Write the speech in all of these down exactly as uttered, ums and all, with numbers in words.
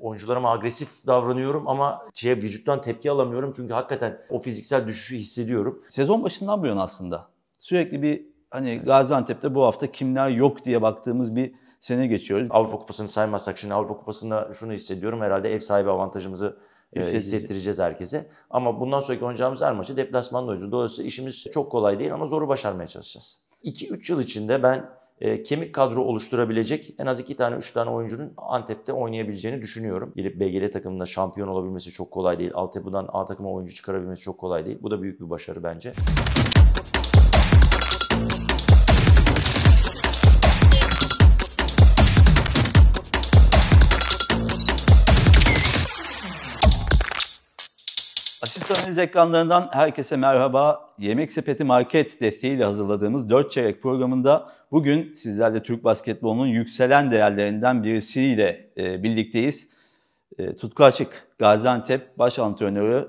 oyuncularıma agresif davranıyorum ama şeye, vücuttan tepki alamıyorum. Çünkü hakikaten o fiziksel düşüşü hissediyorum. Sezon başından bu yana aslında sürekli bir hani Gaziantep'te bu hafta kimler yok diye baktığımız bir sene geçiyoruz. Avrupa Kupası'nı saymazsak şimdi Avrupa Kupası'nda şunu hissediyorum. Herhalde ev sahibi avantajımızı e, hissettireceğiz herkese. Ama bundan sonraki oynayacağımız her maçı deplasmanda oynayacağız. Dolayısıyla işimiz çok kolay değil ama zoru başarmaya çalışacağız. iki üç yıl içinde ben e, kemik kadro oluşturabilecek en az iki tane üç tane oyuncunun Antep'te oynayabileceğini düşünüyorum. Gelip B G L takımında şampiyon olabilmesi çok kolay değil. Altyapıdan A takıma oyuncu çıkarabilmesi çok kolay değil. Bu da büyük bir başarı bence. Asist Analiz ekranlarından herkese merhaba. Yemek Sepeti Market desteğiyle hazırladığımız dört Çeyrek programında bugün sizlerle Türk basketbolunun yükselen değerlerinden birisiyle e, birlikteyiz. E, Tutku Açık, Gaziantep baş antrenörü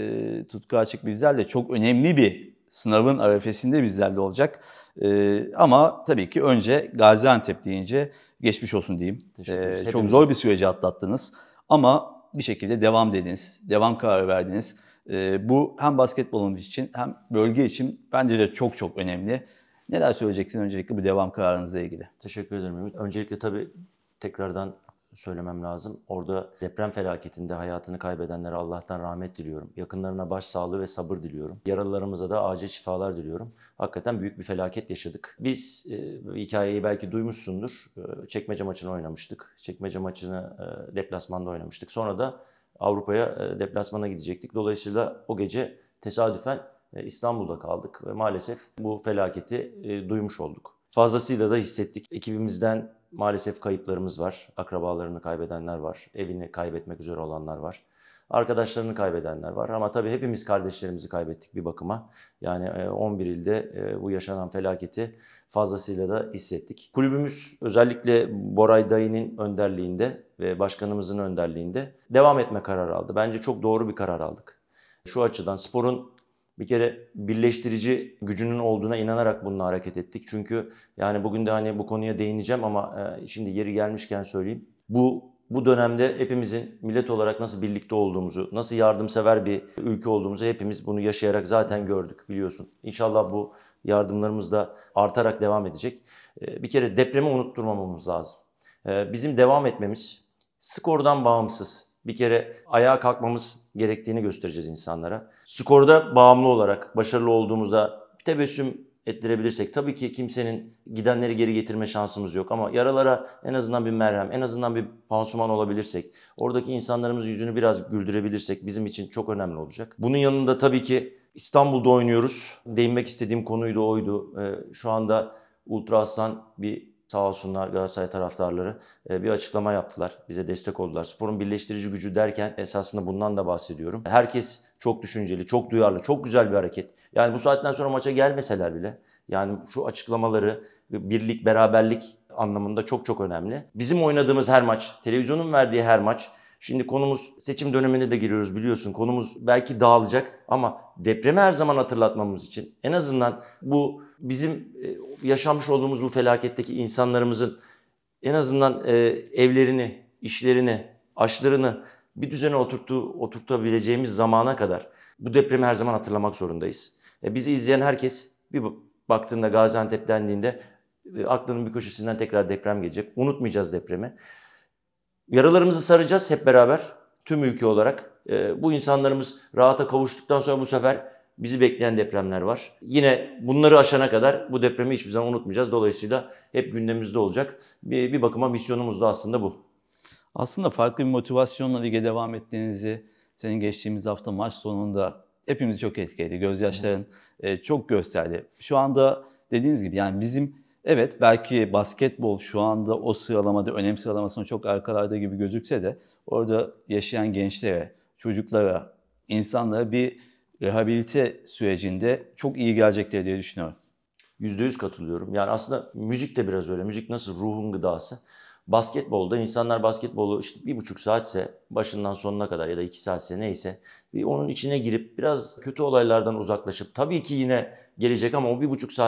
e, Tutku Açık bizlerle çok önemli bir sınavın arefesinde bizlerle olacak. E, ama tabii ki önce Gaziantep deyince geçmiş olsun diyeyim. E, çok zor bir süreci atlattınız ama bir şekilde devam dediniz, devam kararı verdiniz. Ee, bu hem basketbolumuz için hem bölge için bence de çok çok önemli. Neler söyleyeceksin öncelikle bu devam kararınızla ilgili? Teşekkür ederim Ümit. Öncelikle tabii tekrardan söylemem lazım. Orada deprem felaketinde hayatını kaybedenlere Allah'tan rahmet diliyorum. Yakınlarına başsağlığı ve sabır diliyorum. Yaralılarımıza da acil şifalar diliyorum. Hakikaten büyük bir felaket yaşadık. Biz e, hikayeyi belki duymuşsundur. E, Çekmece maçını oynamıştık. Çekmece maçını e, deplasmanda oynamıştık. Sonra da Avrupa'ya e, deplasmana gidecektik. Dolayısıyla o gece tesadüfen e, İstanbul'da kaldık ve maalesef bu felaketi e, duymuş olduk. Fazlasıyla da hissettik. Ekibimizden maalesef kayıplarımız var. Akrabalarını kaybedenler var. Evini kaybetmek üzere olanlar var. Arkadaşlarını kaybedenler var. Ama tabii hepimiz kardeşlerimizi kaybettik bir bakıma. Yani on bir ilde bu yaşanan felaketi fazlasıyla da hissettik. Kulübümüz özellikle Boray Dayı'nın önderliğinde ve başkanımızın önderliğinde devam etme kararı aldı. Bence çok doğru bir karar aldık. Şu açıdan sporun bir kere birleştirici gücünün olduğuna inanarak bununla hareket ettik. Çünkü yani bugün de hani bu konuya değineceğim ama şimdi yeri gelmişken söyleyeyim. Bu bu dönemde hepimizin millet olarak nasıl birlikte olduğumuzu, nasıl yardımsever bir ülke olduğumuzu hepimiz bunu yaşayarak zaten gördük biliyorsun. İnşallah bu yardımlarımız da artarak devam edecek. Bir kere depremi unutturmamamız lazım. Bizim devam etmemiz skordan bağımsız. Bir kere ayağa kalkmamız gerektiğini göstereceğiz insanlara. Skorda bağımlı olarak başarılı olduğumuzda bir tebessüm ettirebilirsek, tabii ki kimsenin gidenleri geri getirme şansımız yok ama yaralara en azından bir merhem, en azından bir pansuman olabilirsek, oradaki insanlarımızın yüzünü biraz güldürebilirsek bizim için çok önemli olacak. Bunun yanında tabii ki İstanbul'da oynuyoruz. Değinmek istediğim konuyu da oydu. Şu anda Ultra Aslan bir sağ olsunlar Galatasaray taraftarları bir açıklama yaptılar. Bize destek oldular. Sporun birleştirici gücü derken esasında bundan da bahsediyorum. Herkes çok düşünceli, çok duyarlı, çok güzel bir hareket. Yani bu saatten sonra maça gelmeseler bile yani şu açıklamaları birlik, beraberlik anlamında çok çok önemli. Bizim oynadığımız her maç, televizyonun verdiği her maç. Şimdi konumuz seçim dönemine de giriyoruz biliyorsun. Konumuz belki dağılacak ama depremi her zaman hatırlatmamız için en azından bu bizim yaşanmış olduğumuz bu felaketteki insanlarımızın en azından evlerini, işlerini, aşlarını bir düzene oturttu, oturtabileceğimiz zamana kadar bu depremi her zaman hatırlamak zorundayız. Bizi izleyen herkes bir baktığında Gaziantep dendiğinde aklının bir köşesinden tekrar deprem gelecek. Unutmayacağız depremi. Yaralarımızı saracağız hep beraber tüm ülke olarak. E, bu insanlarımız rahata kavuştuktan sonra bu sefer bizi bekleyen depremler var. Yine bunları aşana kadar bu depremi hiçbir zaman unutmayacağız. Dolayısıyla hep gündemimizde olacak. Bir, bir bakıma misyonumuz da aslında bu. Aslında farklı bir motivasyonla lige devam ettiğinizi senin geçtiğimiz hafta maç sonunda hepimizi çok etkiledi. Gözyaşların e, çok gösterdi. Şu anda dediğiniz gibi yani bizim evet belki basketbol şu anda o sıralamada önem sıralamasında çok arkalarda gibi gözükse de orada yaşayan gençlere, çocuklara, insanlara bir rehabilite sürecinde çok iyi gelecektir diye düşünüyorum. yüzde yüz katılıyorum. Yani aslında müzik de biraz öyle. Müzik nasıl ruhun gıdası. Basketbolda insanlar basketbolu işte bir buçuk saatse başından sonuna kadar ya da iki saatse neyse bir onun içine girip biraz kötü olaylardan uzaklaşıp tabii ki yine gelecek ama o bir buçuk saatlik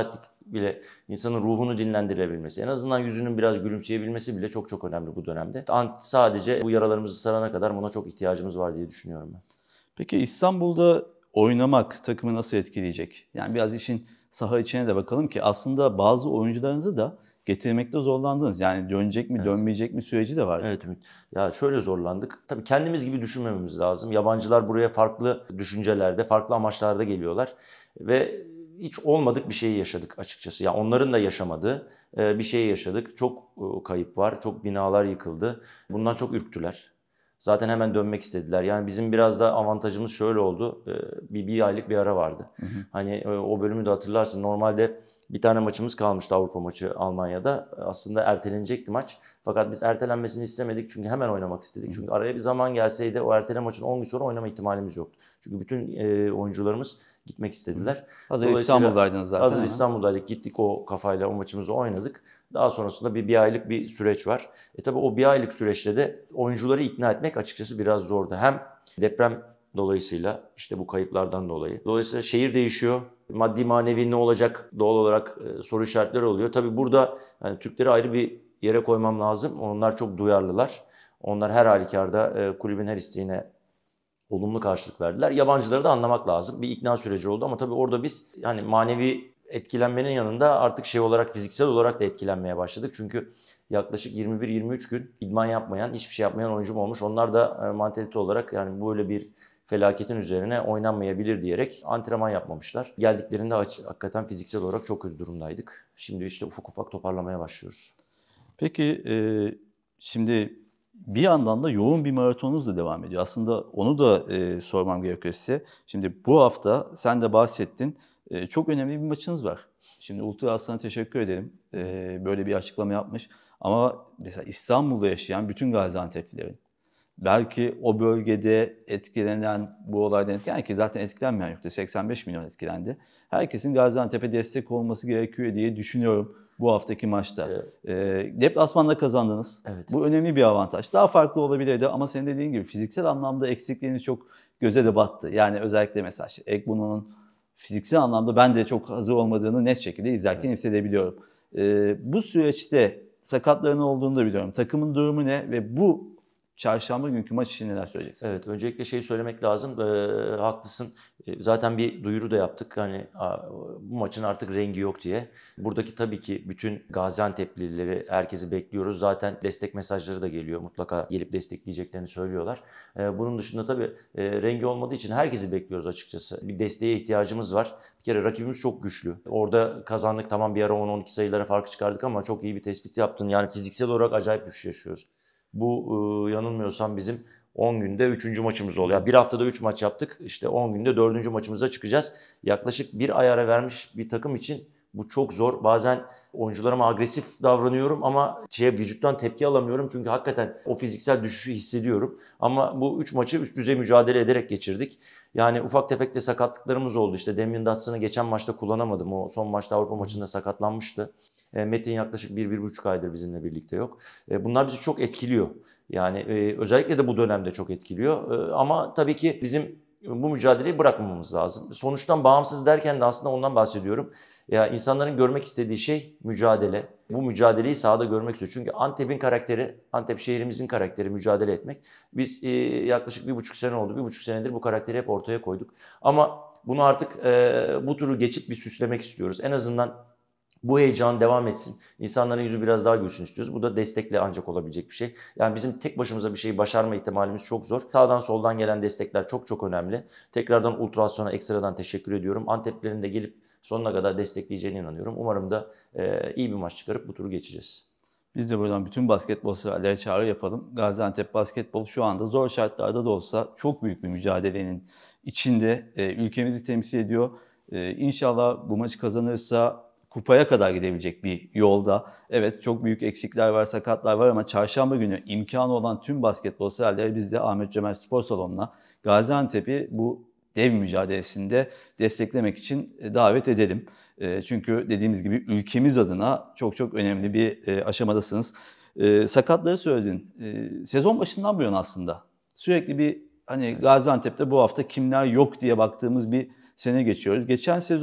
bile insanın ruhunu dinlendirebilmesi, en azından yüzünün biraz gülümseyebilmesi bile çok çok önemli bu dönemde. Sadece bu yaralarımızı sarana kadar buna çok ihtiyacımız var diye düşünüyorum ben. Peki İstanbul'da oynamak takımı nasıl etkileyecek? Yani biraz işin saha içine de bakalım ki aslında bazı oyuncularınızı da getirmekte zorlandınız. Yani dönecek mi, Evet. dönmeyecek mi süreci de var. Evet Ümit. Ya şöyle zorlandık. Tabii kendimiz gibi düşünmememiz lazım. Yabancılar buraya farklı düşüncelerde, farklı amaçlarda geliyorlar ve hiç olmadık bir şeyi yaşadık açıkçası. Ya onların da yaşamadığı bir şeyi yaşadık. Çok kayıp var, çok binalar yıkıldı. Bundan çok ürktüler. Zaten hemen dönmek istediler. Yani bizim biraz da avantajımız şöyle oldu. Bir, bir aylık bir ara vardı. Hı hı. Hani o bölümü de hatırlarsın. Normalde bir tane maçımız kalmıştı, Avrupa maçı Almanya'da. Aslında ertelenecekti maç. Fakat biz ertelenmesini istemedik çünkü hemen oynamak istedik. Çünkü araya bir zaman gelseydi o erteleme maçın on gün sonra oynama ihtimalimiz yoktu. Çünkü bütün e, oyuncularımız gitmek istediler. Hazır İstanbul'daydınız zaten. Hazır Hemen. İstanbul'daydık. Gittik o kafayla o maçımızı oynadık. Daha sonrasında bir, bir aylık bir süreç var. E tabi o bir aylık süreçte de oyuncuları ikna etmek açıkçası biraz zordu. Hem deprem dolayısıyla işte bu kayıplardan dolayı. Dolayısıyla şehir değişiyor. Maddi manevi ne olacak doğal olarak e, soru işaretleri oluyor. Tabi burada yani Türkleri ayrı bir yere koymam lazım. Onlar çok duyarlılar. Onlar her halükarda e, kulübün her isteğine olumlu karşılık verdiler. Yabancıları da anlamak lazım. Bir ikna süreci oldu ama tabii orada biz yani manevi etkilenmenin yanında artık şey olarak fiziksel olarak da etkilenmeye başladık. Çünkü yaklaşık yirmi bir yirmi üç gün idman yapmayan, hiçbir şey yapmayan oyuncum olmuş. Onlar da e, mantalite olarak yani böyle bir felaketin üzerine oynanmayabilir diyerek antrenman yapmamışlar. Geldiklerinde hakikaten fiziksel olarak çok kötü durumdaydık. Şimdi işte ufak ufak toparlamaya başlıyoruz. Peki e, şimdi bir yandan da yoğun bir maratonunuz da devam ediyor. Aslında onu da e, sormam gerekiyor size. Şimdi bu hafta sen de bahsettin. E, çok önemli bir maçınız var. Şimdi Ultra Aslan'a teşekkür ederim. E, böyle bir açıklama yapmış. Ama mesela İstanbul'da yaşayan bütün Gaziantep'lilerin belki o bölgede etkilenen bu olaydan etkilenen ki zaten etkilenmeyen yoktu. seksen beş milyon etkilendi. Herkesin Gaziantep'e destek olması gerekiyor diye düşünüyorum bu haftaki maçta. Evet. E, deplasmanda kazandınız. Evet. Bu önemli bir avantaj. Daha farklı olabilirdi ama senin dediğin gibi fiziksel anlamda eksikliğiniz çok göze de battı. Yani özellikle mesela işte Egbunu'nun fiziksel anlamda ben de çok hazır olmadığını net şekilde izlerken evet. hissedebiliyorum. E, bu süreçte sakatların olduğunu da biliyorum. Takımın durumu ne ve bu çarşamba günkü maç için neler söyleyeceksin? Evet, öncelikle şeyi söylemek lazım. E, haklısın. E, zaten bir duyuru da yaptık. Hani a, bu maçın artık rengi yok diye. Buradaki tabii ki bütün Gaziantep'lileri, herkesi bekliyoruz. Zaten destek mesajları da geliyor. Mutlaka gelip destekleyeceklerini söylüyorlar. E, bunun dışında tabii e, rengi olmadığı için herkesi bekliyoruz açıkçası. Bir desteğe ihtiyacımız var. Bir kere rakibimiz çok güçlü. Orada kazandık, tamam, bir ara on on iki sayılara farkı çıkardık ama çok iyi bir tespit yaptın. Yani fiziksel olarak acayip düşüş yaşıyoruz. Bu e, yanılmıyorsam bizim on günde üçüncü maçımız oluyor. Yani bir haftada üç maç yaptık. İşte on günde dördüncü maçımıza çıkacağız. Yaklaşık bir ay ara vermiş bir takım için bu çok zor. Bazen oyuncularıma agresif davranıyorum ama şeye, vücuttan tepki alamıyorum. Çünkü hakikaten o fiziksel düşüşü hissediyorum. Ama bu üç maçı üst düzey mücadele ederek geçirdik. Yani ufak tefek de sakatlıklarımız oldu. İşte Damien Dudson'ı geçen maçta kullanamadım. O son maçta Avrupa maçında sakatlanmıştı. Metin yaklaşık bir bir buçuk aydır bizimle birlikte yok. Bunlar bizi çok etkiliyor. Yani özellikle de bu dönemde çok etkiliyor. Ama tabii ki bizim bu mücadeleyi bırakmamamız lazım. Sonuçtan bağımsız derken de aslında ondan bahsediyorum. Ya insanların görmek istediği şey mücadele. Bu mücadeleyi sahada görmek istiyor. Çünkü Antep'in karakteri, Antep şehrimizin karakteri mücadele etmek. Biz e, yaklaşık bir buçuk sene oldu. Bir buçuk senedir bu karakteri hep ortaya koyduk. Ama bunu artık e, bu turu geçip bir süslemek istiyoruz. En azından bu heyecan devam etsin. İnsanların yüzü biraz daha gülsün istiyoruz. Bu da destekle ancak olabilecek bir şey. Yani bizim tek başımıza bir şeyi başarma ihtimalimiz çok zor. Sağdan soldan gelen destekler çok çok önemli. Tekrardan Ultrasyon'a ekstradan teşekkür ediyorum. Anteplerin de gelip sonuna kadar destekleyeceğine inanıyorum. Umarım da e, iyi bir maç çıkarıp bu turu geçeceğiz. Biz de buradan bütün basketbol severlere çağrı yapalım. Gaziantep Basketbol şu anda zor şartlarda da olsa çok büyük bir mücadelenin içinde e, ülkemizi temsil ediyor. E, İnşallah bu maçı kazanırsa kupaya kadar gidebilecek bir yolda. Evet, çok büyük eksikler var, sakatlar var ama çarşamba günü imkanı olan tüm basketbol severleri biz de Ahmet Cömert Spor Salonu'na Gaziantep'i bu dev mücadelesinde desteklemek için davet edelim. Çünkü dediğimiz gibi ülkemiz adına çok çok önemli bir aşamadasınız. Sakatları söyledin. Sezon başından bu yana aslında sürekli bir hani Gaziantep'te bu hafta kimler yok diye baktığımız bir sene geçiyoruz. Geçen sezon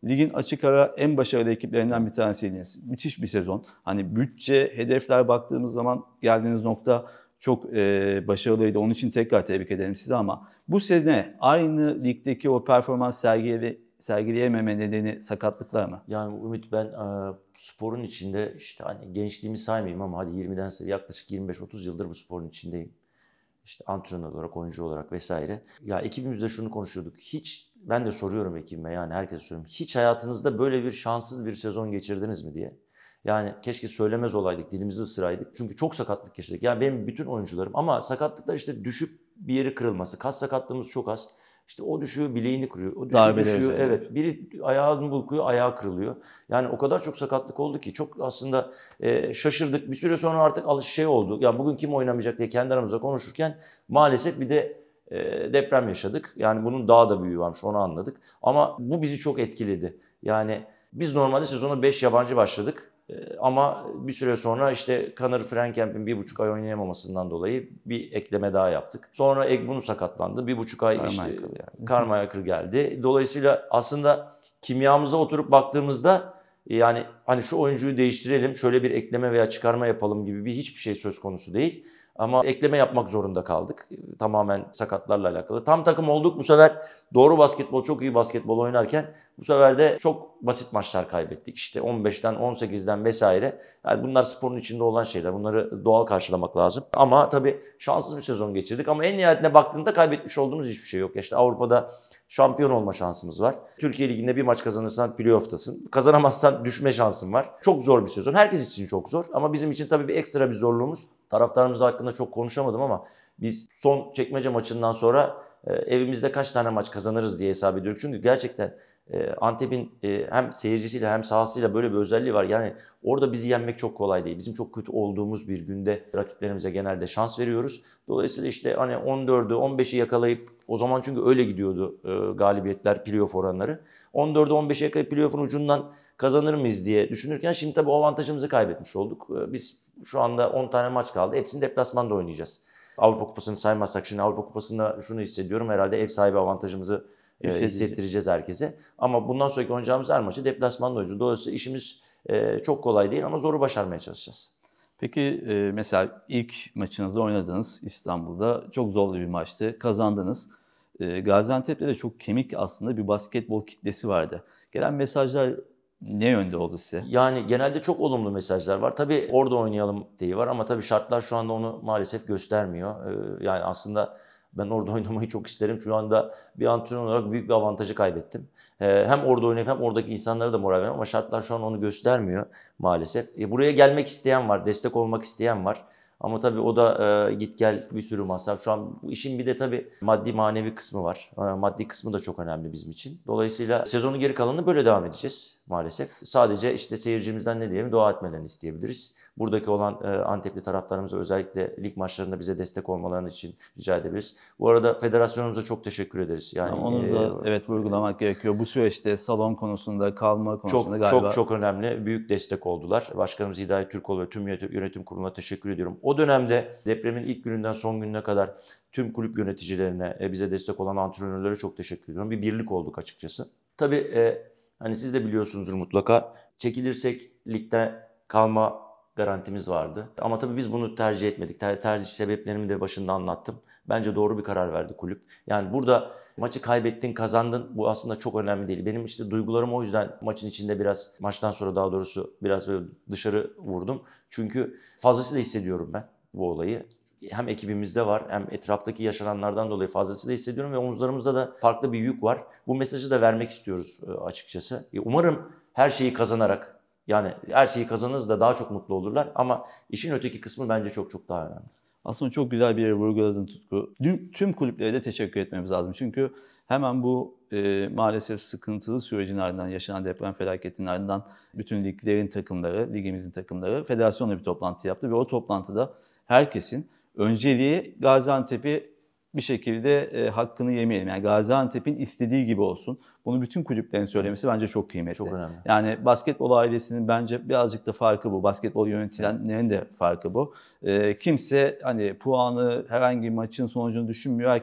ligin açık ara en başarılı ekiplerinden bir tanesiydiniz. Müthiş bir sezon. Hani bütçe, hedefler baktığımız zaman geldiğiniz nokta çok e, başarılıydı. Onun için tekrar tebrik ederim size ama bu sene aynı ligdeki o performans sergile, sergileyememe nedeni sakatlıklar mı? Yani Ümit, ben e, sporun içinde işte hani gençliğimi saymayayım ama hadi yirmiden sonra yaklaşık yirmi beş otuz yıldır bu sporun içindeyim. İşte antrenör olarak, oyuncu olarak vesaire. Ya ekibimizde şunu konuşuyorduk. Hiç, ben de soruyorum ekibime, yani herkese soruyorum. Hiç hayatınızda böyle bir şanssız bir sezon geçirdiniz mi diye. Yani keşke söylemez olaydık, dilimizi ısıraydık. Çünkü çok sakatlık geçirdik. Yani benim bütün oyuncularım, ama sakatlıklar işte düşüp bir yeri kırılması. Kas sakatlığımız çok az. İşte o düşüyor, bileğini kırıyor. O düşüyor, Darbeler düşüyor. üzerinde. Evet, biri ayağını burkuyor, ayağı kırılıyor. Yani o kadar çok sakatlık oldu ki çok aslında e, şaşırdık. Bir süre sonra artık alış şey oldu. Ya bugün kim oynamayacak diye kendi aramızda konuşurken maalesef bir de e, deprem yaşadık. Yani bunun daha da büyüğü varmış, onu anladık. Ama bu bizi çok etkiledi. Yani biz normalde sezona beş yabancı başladık. E, ama bir süre sonra işte Conor Frankamp'in bir buçuk ay oynayamamasından dolayı bir ekleme daha yaptık. Sonra Egbunu sakatlandı. Bir buçuk ay işte Carmichael yani. Carmichael geldi. Dolayısıyla aslında kimyamıza oturup baktığımızda yani hani şu oyuncuyu değiştirelim, şöyle bir ekleme veya çıkarma yapalım gibi bir hiçbir şey söz konusu değil. Ama ekleme yapmak zorunda kaldık. Tamamen sakatlarla alakalı. Tam takım olduk bu sefer, doğru basketbol, çok iyi basketbol oynarken bu sefer de çok basit maçlar kaybettik. İşte on beşten on sekizden vesaire. Yani bunlar sporun içinde olan şeyler. Bunları doğal karşılamak lazım. Ama tabii şanssız bir sezon geçirdik. Ama en nihayetine baktığında kaybetmiş olduğumuz hiçbir şey yok. İşte Avrupa'da şampiyon olma şansımız var. Türkiye Ligi'nde bir maç kazanırsan playoff'tasın. Kazanamazsan düşme şansın var. Çok zor bir sezon. Herkes için çok zor. Ama bizim için tabii bir ekstra bir zorluğumuz. Taraftarımız hakkında çok konuşamadım ama biz son Çekmece maçından sonra e, evimizde kaç tane maç kazanırız diye hesap ediyoruz. Çünkü gerçekten e, Antep'in e, hem seyircisiyle hem sahasıyla böyle bir özelliği var. Yani orada bizi yenmek çok kolay değil. Bizim çok kötü olduğumuz bir günde rakiplerimize genelde şans veriyoruz. Dolayısıyla işte hani on dördü on beşi yakalayıp, o zaman çünkü öyle gidiyordu e, galibiyetler, playoff oranları. on dördü on beşi yakalayıp playoff'un ucundan kazanır mıyız diye düşünürken şimdi tabii o avantajımızı kaybetmiş olduk. E, biz şu anda on tane maç kaldı. Hepsini deplasmanda oynayacağız. Avrupa Kupası'nı saymazsak, şimdi Avrupa Kupası'nda şunu hissediyorum. Herhalde ev sahibi avantajımızı e, hissettireceğiz herkese. Ama bundan sonraki oynayacağımız her maçı deplasmanda oynayacağız. Dolayısıyla işimiz e, çok kolay değil ama zoru başarmaya çalışacağız. Peki e, mesela ilk maçınızda oynadınız İstanbul'da. Çok zorlu bir maçtı. Kazandınız. E, Gaziantep'te de çok kemik aslında bir basketbol kitlesi vardı. Gelen mesajlar ne yönde oldu size? Yani genelde çok olumlu mesajlar var. Tabii orada oynayalım diye var ama tabii şartlar şu anda onu maalesef göstermiyor. Ee, yani aslında ben orada oynamayı çok isterim. Şu anda bir antrenör olarak büyük bir avantajı kaybettim. Ee, hem orada oynayıp hem oradaki insanlara da moral veriyorum ama şartlar şu an onu göstermiyor maalesef. Ee, buraya gelmek isteyen var, destek olmak isteyen var. Ama tabii o da e, git gel bir sürü masraf. Şu an bu işin bir de tabii maddi manevi kısmı var. E, maddi kısmı da çok önemli bizim için. Dolayısıyla sezonun geri kalanını böyle devam edeceğiz maalesef. Sadece işte seyircimizden ne diyelim, dua etmelerini isteyebiliriz. Buradaki olan e, Antepli taraftarımıza özellikle lig maçlarında bize destek olmalarını için rica edebiliriz. Bu arada federasyonumuza çok teşekkür ederiz. Yani Yani onu da e, evet vurgulamak gerekiyor. Bu süreçte salon konusunda, kalma konusunda Çok galiba çok çok önemli. Büyük destek oldular. Başkanımız Hidayet Türkoğlu ve tüm yönetim yönetim kuruluna teşekkür ediyorum. O dönemde depremin ilk gününden son gününe kadar tüm kulüp yöneticilerine, e, bize destek olan antrenörlere çok teşekkür ediyorum. Bir birlik olduk açıkçası. Tabii e, hani siz de biliyorsunuzdur mutlaka. Çekilirsek ligde kalma garantimiz vardı. Ama tabii biz bunu tercih etmedik. Ter- tercih sebeplerimi de başında anlattım. Bence doğru bir karar verdi kulüp. Yani burada maçı kaybettin, kazandın. Bu aslında çok önemli değil. Benim işte duygularım o yüzden maçın içinde biraz, maçtan sonra daha doğrusu biraz böyle dışarı vurdum. Çünkü fazlasıyla hissediyorum ben bu olayı. Hem ekibimizde var hem etraftaki yaşananlardan dolayı fazlasıyla hissediyorum ve omuzlarımızda da farklı bir yük var. Bu mesajı da vermek istiyoruz açıkçası. Umarım her şeyi kazanarak, yani her şeyi kazanırız da daha çok mutlu olurlar ama işin öteki kısmı bence çok çok daha önemli. aslında çok güzel bir yere vurguladın Tutku. Tüm, tüm kulüplere de teşekkür etmemiz lazım. Çünkü hemen bu e, maalesef sıkıntılı sürecin ardından, yaşanan deprem felaketinin ardından bütün liglerin takımları, ligimizin takımları federasyonla bir toplantı yaptı. Ve o toplantıda herkesin önceliği Gaziantep'i bir şekilde e, hakkını yemeyelim. Yani Gaziantep'in istediği gibi olsun. Bunu bütün kulüplerin söylemesi bence çok kıymetli. Çok önemli. Yani basketbol ailesinin bence birazcık da farkı bu. Basketbol yönetilenlerin de farkı bu. E, kimse hani puanı, herhangi bir maçın sonucunu düşünmüyor. Herkes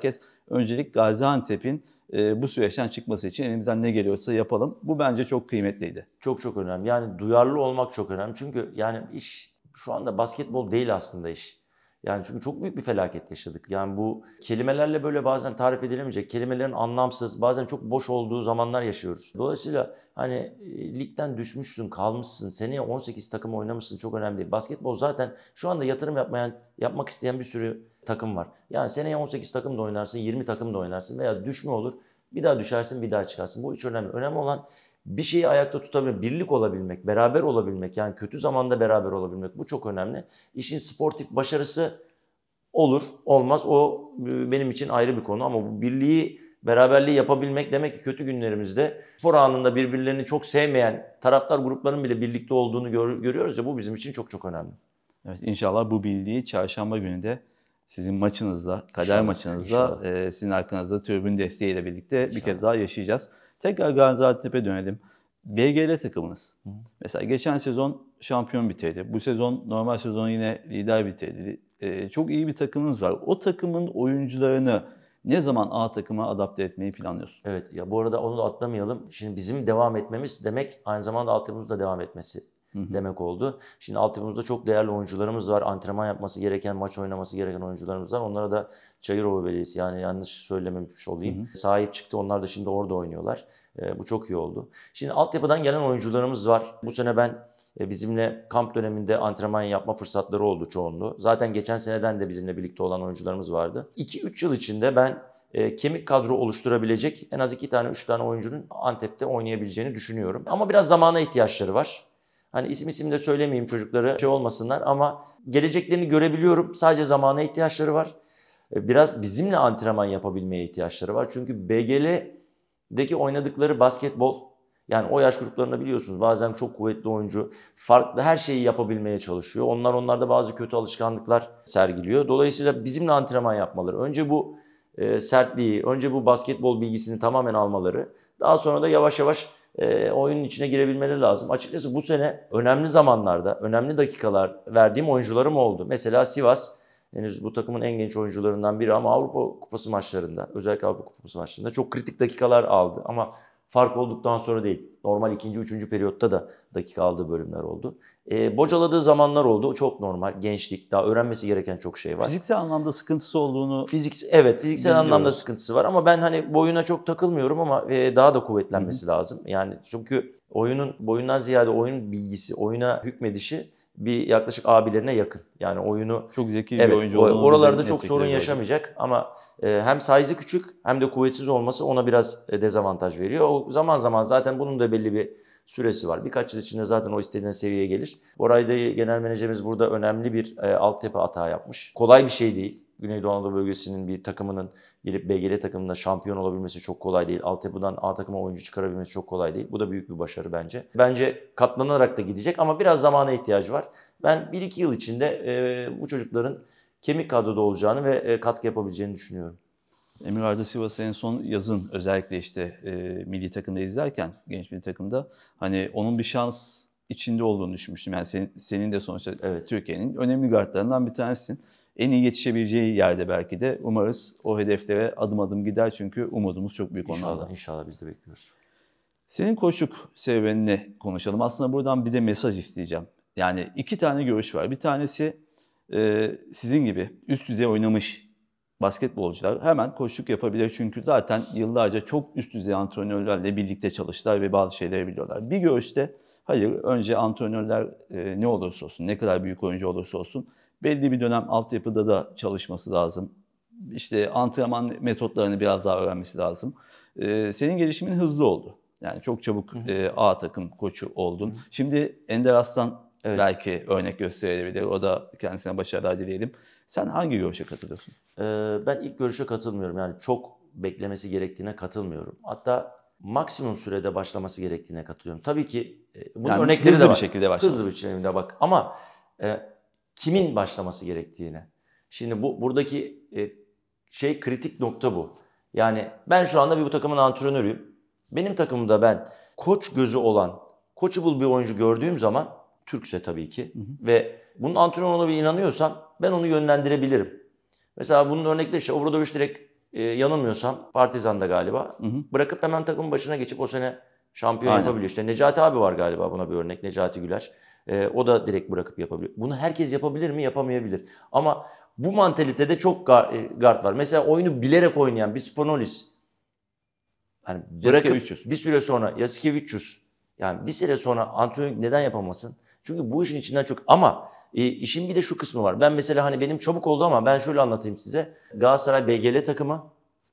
öncelik Gaziantep'in e, bu süreçten çıkması için elimizden ne geliyorsa yapalım. Bu bence çok kıymetliydi. Çok çok önemli. Yani duyarlı olmak çok önemli. Çünkü yani iş şu anda basketbol değil aslında iş. Yani çünkü çok büyük bir felaket yaşadık. Yani bu kelimelerle böyle bazen tarif edilemeyecek, kelimelerin anlamsız, bazen çok boş olduğu zamanlar yaşıyoruz. Dolayısıyla hani e, ligden düşmüşsün, kalmışsın, seneye on sekiz takım oynamışsın, çok önemli değil. Basketbol zaten şu anda yatırım yapmayan, yapmak isteyen bir sürü takım var. Yani seneye on sekiz takım da oynarsın, yirmi takım da oynarsın veya düşme olur. Bir daha düşersin, bir daha çıkarsın. Bu hiç önemli. Önemli olan bir şeyi ayakta tutabilmek, birlik olabilmek, beraber olabilmek, yani kötü zamanda beraber olabilmek, bu çok önemli. İşin sportif başarısı olur, olmaz, o benim için ayrı bir konu, ama bu birliği, beraberliği yapabilmek demek ki kötü günlerimizde spor anında birbirlerini çok sevmeyen taraftar gruplarının bile birlikte olduğunu gör, görüyoruz ya, bu bizim için çok çok önemli. Evet, inşallah bu birliği çarşamba günü de sizin maçınızda, kader İnşallah, maçınızda, inşallah. e, sizin arkanızda tribün desteğiyle birlikte bir İnşallah. kez daha yaşayacağız. Tekrar Gaziantep'e dönelim. B G L takımınız. Hı. Mesela geçen sezon şampiyon bitirdi. Bu sezon normal sezon yine lider bitirdi. E, çok iyi bir takımınız var. O takımın oyuncularını ne zaman A takıma adapte etmeyi planlıyorsun? Evet, ya bu arada onu da atlamayalım. Şimdi bizim devam etmemiz demek aynı zamanda altyapımızda devam etmesi Hı hı. demek oldu. Şimdi altyapımızda çok değerli oyuncularımız var. Antrenman yapması gereken, maç oynaması gereken oyuncularımız var. Onlara da Çayırova Belediyesi, yani yanlış söylememiş olayım, Hı hı. sahip çıktı. Onlar da şimdi orada oynuyorlar. E, bu çok iyi oldu. Şimdi altyapıdan gelen oyuncularımız var. Bu sene ben e, bizimle kamp döneminde antrenman yapma fırsatları oldu çoğunluğu. Zaten geçen seneden de bizimle birlikte olan oyuncularımız vardı. iki üç yıl içinde ben e, kemik kadro oluşturabilecek en az iki tane, üç tane oyuncunun Antep'te oynayabileceğini düşünüyorum. Ama biraz zamana ihtiyaçları var. Hani isim isim de söylemeyeyim, çocukları şey olmasınlar, ama geleceklerini görebiliyorum. Sadece zamana ihtiyaçları var. Biraz bizimle antrenman yapabilmeye ihtiyaçları var. Çünkü B G L'deki oynadıkları basketbol, yani o yaş gruplarında biliyorsunuz bazen çok kuvvetli oyuncu, farklı her şeyi yapabilmeye çalışıyor. Onlar onlarda bazı kötü alışkanlıklar sergiliyor. Dolayısıyla bizimle antrenman yapmaları, önce bu e, sertliği, önce bu basketbol bilgisini tamamen almaları, daha sonra da yavaş yavaş e, oyunun içine girebilmeleri lazım. Açıkçası bu sene önemli zamanlarda, önemli dakikalar verdiğim oyuncularım oldu. Mesela Sivas henüz bu takımın en genç oyuncularından biri, ama Avrupa Kupası maçlarında, özellikle Avrupa Kupası maçlarında çok kritik dakikalar aldı. Ama fark olduktan sonra değil, normal ikinci, üçüncü periyotta da dakika aldığı bölümler oldu. E, bocaladığı zamanlar oldu. Çok normal. Gençlik, daha öğrenmesi gereken çok şey var. Fiziksel anlamda sıkıntısı olduğunu Fizik, evet, fiziksel biliyoruz. anlamda sıkıntısı var, ama ben hani boyuna çok takılmıyorum, ama e, daha da kuvvetlenmesi Hı hı. lazım. Yani çünkü oyunun boyundan ziyade oyun bilgisi, oyuna hükmedişi bir yaklaşık abilerine yakın. Yani oyunu Çok zeki bir evet, oyuncu o- olduğunu oralarda biz de çok net sorun şekilde gördük. yaşamayacak, ama e, hem size'ı küçük hem de kuvvetsiz olması ona biraz e, dezavantaj veriyor. O zaman zaman zaten bunun da belli bir süresi var. Birkaç yıl içinde zaten o istediğin seviyeye gelir. Boray'da genel menajerimiz burada önemli bir e, altyapı hata yapmış. Kolay bir şey değil. Güneydoğu Anadolu bölgesinin bir takımının gelip B G L takımında şampiyon olabilmesi çok kolay değil. Altyapıdan A takıma oyuncu çıkarabilmesi çok kolay değil. Bu da büyük bir başarı bence. Bence katlanarak da gidecek, ama biraz zamana ihtiyacı var. Ben bir iki yıl içinde e, bu çocukların kemik kadroda olacağını ve e, katkı yapabileceğini düşünüyorum. Emir Arda Sivas'ı en son yazın özellikle işte e, milli takımda izlerken, genç milli takımda hani onun bir şans içinde olduğunu düşünmüştüm. Yani senin, senin de sonuçta Evet. Türkiye'nin önemli guardlarından bir tanesisin. En iyi yetişebileceği yerde belki de umarız o hedeflere adım adım gider, çünkü umudumuz çok büyük onlardan. İnşallah, inşallah biz de bekliyoruz. Senin koçluk serüvenini konuşalım. Aslında buradan bir de mesaj isteyeceğim. Yani iki tane görüş var. Bir tanesi e, sizin gibi üst düzey oynamış basketbolcular hemen koçluk yapabilir. Çünkü zaten yıllarca çok üst düzey antrenörlerle birlikte çalıştılar ve bazı şeyleri biliyorlar. Bir görüşte hayır, önce antrenörler e, ne olursa olsun, ne kadar büyük oyuncu olursa olsun belli bir dönem altyapıda da çalışması lazım. İşte antrenman metotlarını biraz daha öğrenmesi lazım. E, senin gelişimin hızlı oldu. Yani çok çabuk e, A takım koçu oldun. Hı hı. Şimdi Ender Aslan evet, belki örnek gösterebilir. O da kendisine başarılar dileyelim. Sen hangi görüşe katılıyorsun? Ee, ben ilk görüşe katılmıyorum. Yani çok beklemesi gerektiğine katılmıyorum. Hatta maksimum sürede başlaması gerektiğine katılıyorum. Tabii ki e, bunun yani örnekleri hızlı de var. bir şekilde başlaması. Hızlı bir şekilde bak. Ama e, kimin başlaması gerektiğine. Şimdi bu buradaki e, şey, kritik nokta bu. Yani ben şu anda bir bu takımın antrenörüyüm. Benim takımımda ben koç gözü olan, coachable bir oyuncu gördüğüm zaman, Türkse tabii ki, hı hı, ve bunun antrenör olduğuna bir inanıyorsam ben onu yönlendirebilirim. Mesela bunun örnekleri işte Obradoviç direkt e, yanılmıyorsam Partizan'da galiba. Hı hı. Bırakıp hemen takımın başına geçip o sene şampiyon Aynen. yapabiliyor. İşte Necati abi var galiba buna bir örnek. Necati Güler. E, o da direkt bırakıp yapabiliyor. Bunu herkes yapabilir mi? Yapamayabilir. Ama bu mantalitede çok guard var. Mesela oyunu bilerek oynayan bir Spanolis. Yani bırakıp Jasikevicius. bir süre sonra Jasikevicius. Yani bir süre sonra antrenör neden yapamasın? Çünkü bu işin içinden çok... Ama e, işin bir de şu kısmı var. Ben mesela hani benim çabuk oldu ama ben şöyle anlatayım size. Galatasaray B G L takımı.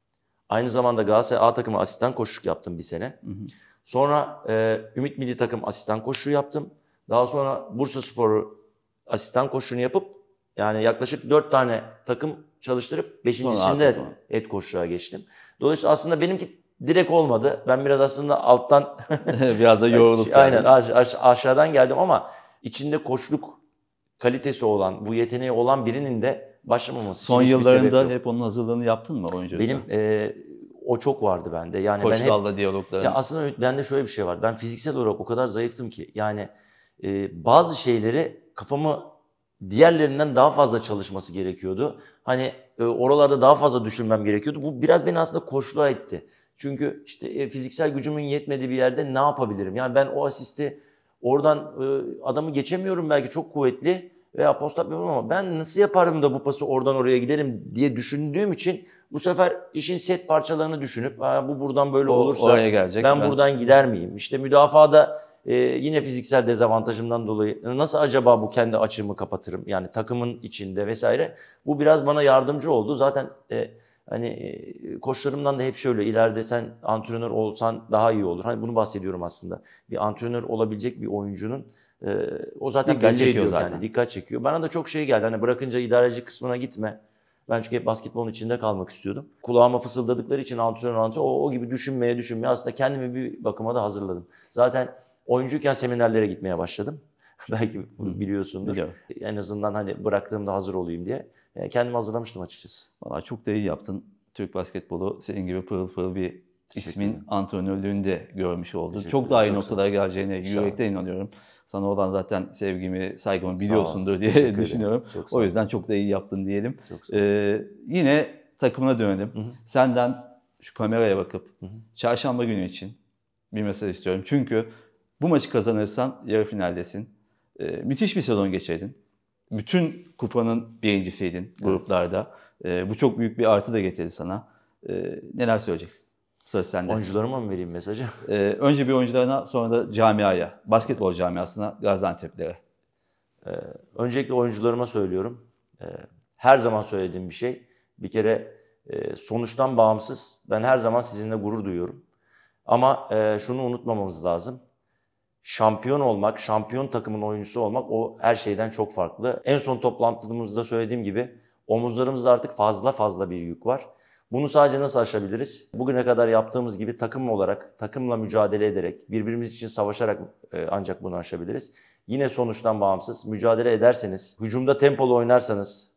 Aynı zamanda Galatasaray A takımı asistan koşuk yaptım bir sene. Hı hı. Sonra e, Ümit Milli Takım asistan koşuğu yaptım. Daha sonra Bursaspor'u asistan koşuğunu yapıp yani yaklaşık dört tane takım çalıştırıp beşincisinde head koşuğa geçtim. Dolayısıyla aslında benimki direkt olmadı. Ben biraz aslında alttan biraz da yorulup aynen aş- aş- aşağıdan geldim ama içinde koçluk kalitesi olan, bu yeteneği olan birinin de başlamaması. Son yıllarında hep onun hazırlığını yaptın mı oyunculukta? Benim e, o çok vardı bende. Yani Koçlarla ben hep, diyalogların. Ya aslında bende şöyle bir şey var. Ben fiziksel olarak o kadar zayıftım ki yani e, bazı şeyleri kafamı diğerlerinden daha fazla çalışması gerekiyordu. Hani e, oralarda daha fazla düşünmem gerekiyordu. Bu biraz beni aslında koçluğa itti. Çünkü işte e, fiziksel gücümün yetmediği bir yerde ne yapabilirim? Yani ben o asisti oradan e, adamı geçemiyorum, belki çok kuvvetli veya post yapıyorum ama ben nasıl yaparım da bu pası oradan oraya giderim diye düşündüğüm için bu sefer işin set parçalarını düşünüp bu buradan böyle O, olursa oraya gelecek. ben, ben buradan gider miyim? İşte müdafaada e, yine fiziksel dezavantajımdan dolayı nasıl acaba bu kendi açığımı kapatırım? Yani takımın içinde vesaire. Bu biraz bana yardımcı oldu. Zaten e, hani e, koçlarımdan da hep şöyle, ileride sen antrenör olsan daha iyi olur. Hani bunu bahsediyorum aslında. Bir antrenör olabilecek bir oyuncunun e, o zaten Dikkat belli çekiyor ediyor zaten. yani. Dikkat çekiyor. Bana da çok şey geldi. Hani bırakınca idareci kısmına gitme. Ben çünkü hep basketbolun içinde kalmak istiyordum. Kulağıma fısıldadıkları için antrenör antrenör o, o gibi düşünmeye düşünmeye aslında kendimi bir bakıma da hazırladım. Zaten oyuncuyken seminerlere gitmeye başladım. Belki biliyorsundur. Biliyorum. En azından hani bıraktığımda hazır olayım diye. Yani kendimi hazırlamıştım açıkçası. Vallahi çok da iyi yaptın. Türk basketbolu senin gibi pırıl pırıl bir ismin antrenörlüğünü de görmüş oldu. Çok daha iyi noktalara geleceğine yürekten inanıyorum. Sana olan zaten sevgimi, saygımı biliyorsundur diye düşünüyorum. O yüzden çok da iyi yaptın diyelim. Ee, yine takımına dönelim. Hı hı. Senden şu kameraya bakıp hı hı. çarşamba günü için bir mesaj istiyorum. Çünkü bu maçı kazanırsan yarı finaldesin. Ee, müthiş bir sezon geçirdin. Bütün kupanın birincisiydin gruplarda. Evet. Ee, bu çok büyük bir artı da getirdi sana. Ee, neler söyleyeceksin? Söz sende. Oyuncularıma mı vereyim mesajı? Ee, önce bir oyuncularına, sonra da camiaya, basketbol camiasına, Gaziantep'lere. Ee, öncelikle oyuncularıma söylüyorum. Ee, her zaman söylediğim bir şey. Bir kere e, sonuçtan bağımsız. Ben her zaman sizinle gurur duyuyorum. Ama e, şunu unutmamamız lazım. Şampiyon olmak, şampiyon takımın oyuncusu olmak o her şeyden çok farklı. En son toplantımızda söylediğim gibi omuzlarımızda artık fazla fazla bir yük var. Bunu sadece nasıl aşabiliriz? Bugüne kadar yaptığımız gibi takım olarak, takımla mücadele ederek, birbirimiz için savaşarak e, ancak bunu aşabiliriz. Yine sonuçtan bağımsız mücadele ederseniz, hücumda tempolu oynarsanız,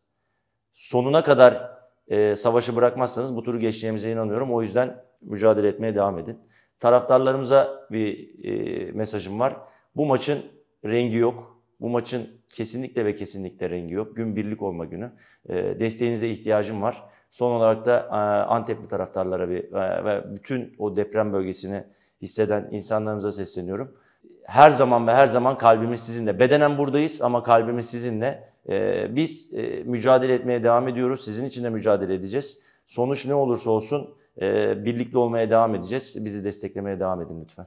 sonuna kadar e, savaşı bırakmazsanız bu turu geçeceğimize inanıyorum. O yüzden mücadele etmeye devam edin. Taraftarlarımıza bir e, mesajım var. Bu maçın rengi yok. Bu maçın kesinlikle ve kesinlikle rengi yok. Gün birlik olma günü. E, desteğinize ihtiyacım var. Son olarak da e, Antepli taraftarlara bir, e, ve bütün o deprem bölgesini hisseden insanlarımıza sesleniyorum. Her zaman ve her zaman kalbimiz sizinle. Bedenen buradayız ama kalbimiz sizinle. E, biz e, mücadele etmeye devam ediyoruz. Sizin için de mücadele edeceğiz. Sonuç ne olursa olsun e, birlikte olmaya devam edeceğiz. Bizi desteklemeye devam edin lütfen.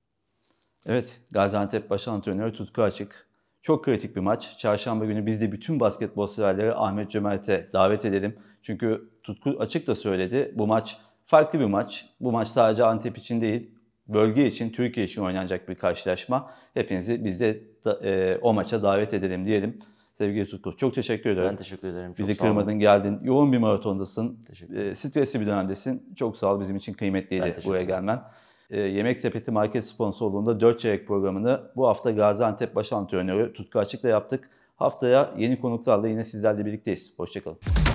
Evet, Gaziantep baş antrenörü Tutku Açık. Çok kritik bir maç. Çarşamba günü biz de bütün basketbol severleri Ahmet Cömert'e davet edelim. Çünkü Tutku Açık da söyledi. Bu maç farklı bir maç. Bu maç sadece Antep için değil, bölge için, Türkiye için oynanacak bir karşılaşma. Hepinizi biz de e, o maça davet edelim diyelim. Sevgili Tutku, çok teşekkür ederim. Ben teşekkür ederim. Çok Bizi sağ olun. kırmadın, geldin. Yoğun bir maratondasın. E, stresli bir dönemdesin. Çok sağ ol. Bizim için kıymetliydi buraya gelmen. E, Yemek Sepeti Market sponsorluğunda dört çeyrek programını bu hafta Gaziantep baş antrenörü Tutku Açık'la yaptık. Haftaya yeni konuklarla yine sizlerle birlikteyiz. Hoşçakalın.